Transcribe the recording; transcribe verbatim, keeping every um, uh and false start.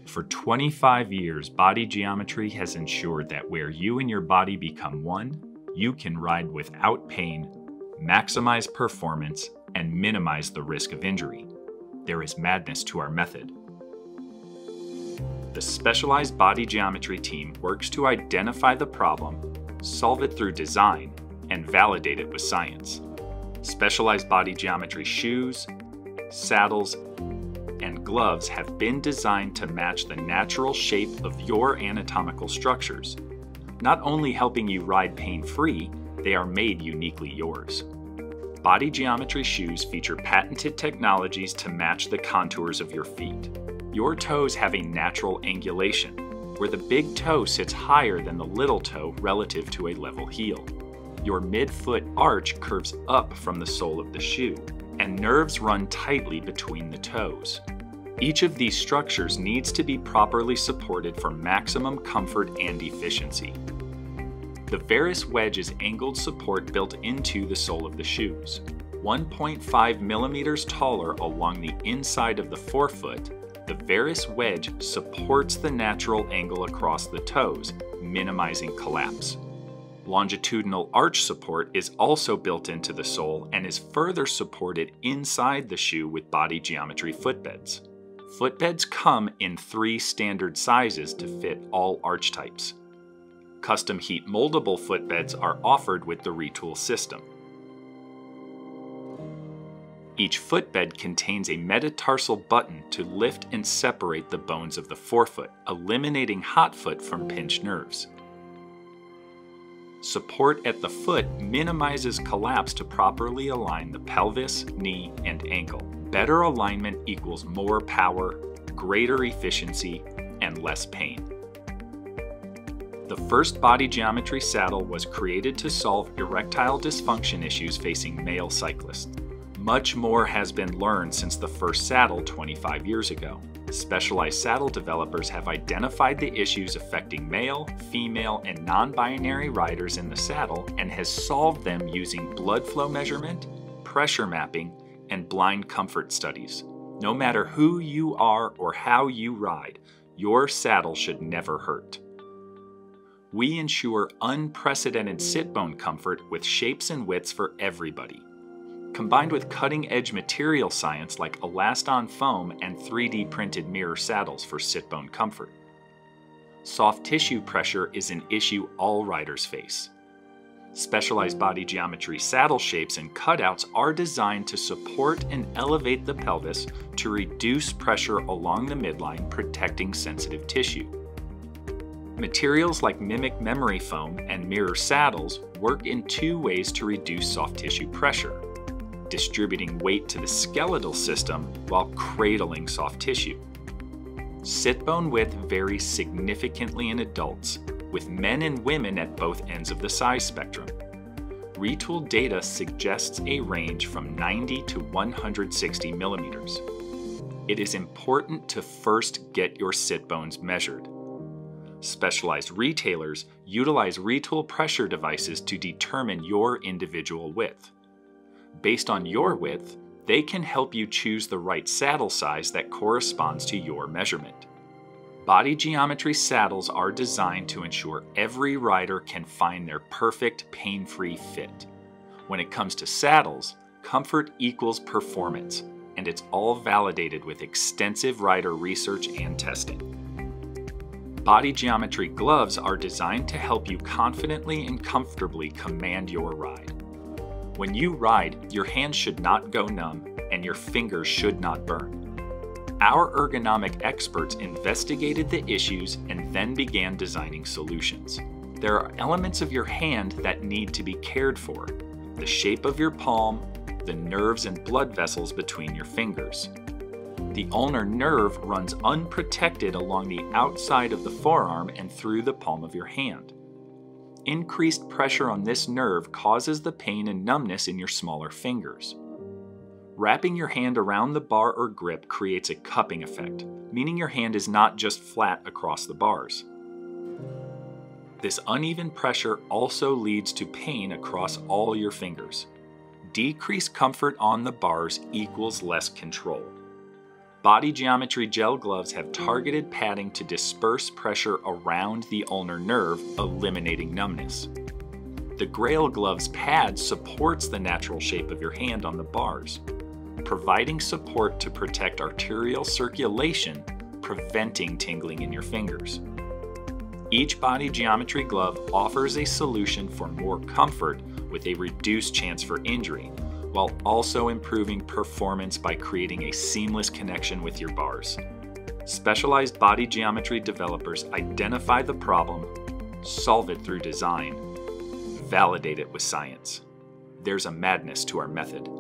For twenty-five years, Body Geometry has ensured that where you and your body become one, you can ride without pain, maximize performance, and minimize the risk of injury. There is madness to our method. The Specialized Body Geometry team works to identify the problem, solve it through design, and validate it with science. Specialized Body Geometry shoes, saddles, and gloves have been designed to match the natural shape of your anatomical structures. Not only helping you ride pain-free, they are made uniquely yours. Body Geometry shoes feature patented technologies to match the contours of your feet. Your toes have a natural angulation, where the big toe sits higher than the little toe relative to a level heel. Your mid-foot arch curves up from the sole of the shoe, and nerves run tightly between the toes. Each of these structures needs to be properly supported for maximum comfort and efficiency. The Varus wedge is angled support built into the sole of the shoes. one point five millimeters taller along the inside of the forefoot, the Varus wedge supports the natural angle across the toes, minimizing collapse. Longitudinal arch support is also built into the sole and is further supported inside the shoe with Body Geometry footbeds. Footbeds come in three standard sizes to fit all arch types. Custom heat moldable footbeds are offered with the retool system. Each footbed contains a metatarsal button to lift and separate the bones of the forefoot, eliminating hot foot from pinched nerves. Support at the foot minimizes collapse to properly align the pelvis, knee, and ankle. Better alignment equals more power, greater efficiency, and less pain. The first Body Geometry saddle was created to solve erectile dysfunction issues facing male cyclists. Much more has been learned since the first saddle twenty-five years ago. Specialized saddle developers have identified the issues affecting male, female, and non-binary riders in the saddle and has solved them using blood flow measurement, pressure mapping, and blind comfort studies. No matter who you are or how you ride, your saddle should never hurt. We ensure unprecedented sit bone comfort with shapes and widths for everybody. Combined with cutting-edge material science like elaston foam and three D printed mirror saddles for sit-bone comfort. Soft tissue pressure is an issue all riders face. Specialized Body Geometry saddle shapes and cutouts are designed to support and elevate the pelvis to reduce pressure along the midline, protecting sensitive tissue. Materials like mimic memory foam and mirror saddles work in two ways to reduce soft tissue pressure: distributing weight to the skeletal system while cradling soft tissue. Sit bone width varies significantly in adults, with men and women at both ends of the size spectrum. Retooled data suggests a range from ninety to one hundred sixty millimeters. It is important to first get your sit bones measured. Specialized retailers utilize retool pressure devices to determine your individual width. Based on your width, they can help you choose the right saddle size that corresponds to your measurement. Body Geometry saddles are designed to ensure every rider can find their perfect pain-free fit. When it comes to saddles, comfort equals performance, and it's all validated with extensive rider research and testing. Body Geometry gloves are designed to help you confidently and comfortably command your ride. When you ride, your hands should not go numb and your fingers should not burn. Our ergonomic experts investigated the issues and then began designing solutions. There are elements of your hand that need to be cared for: the shape of your palm, the nerves and blood vessels between your fingers. The ulnar nerve runs unprotected along the outside of the forearm and through the palm of your hand. Increased pressure on this nerve causes the pain and numbness in your smaller fingers. Wrapping your hand around the bar or grip creates a cupping effect, meaning your hand is not just flat across the bars. This uneven pressure also leads to pain across all your fingers. Decreased comfort on the bars equals less control. Body Geometry gel gloves have targeted padding to disperse pressure around the ulnar nerve, eliminating numbness. The Grail Gloves pad supports the natural shape of your hand on the bars, providing support to protect arterial circulation, preventing tingling in your fingers. Each Body Geometry glove offers a solution for more comfort with a reduced chance for injury, while also improving performance by creating a seamless connection with your bars. Specialized Body Geometry developers identify the problem, solve it through design, validate it with science. There's a madness to our method.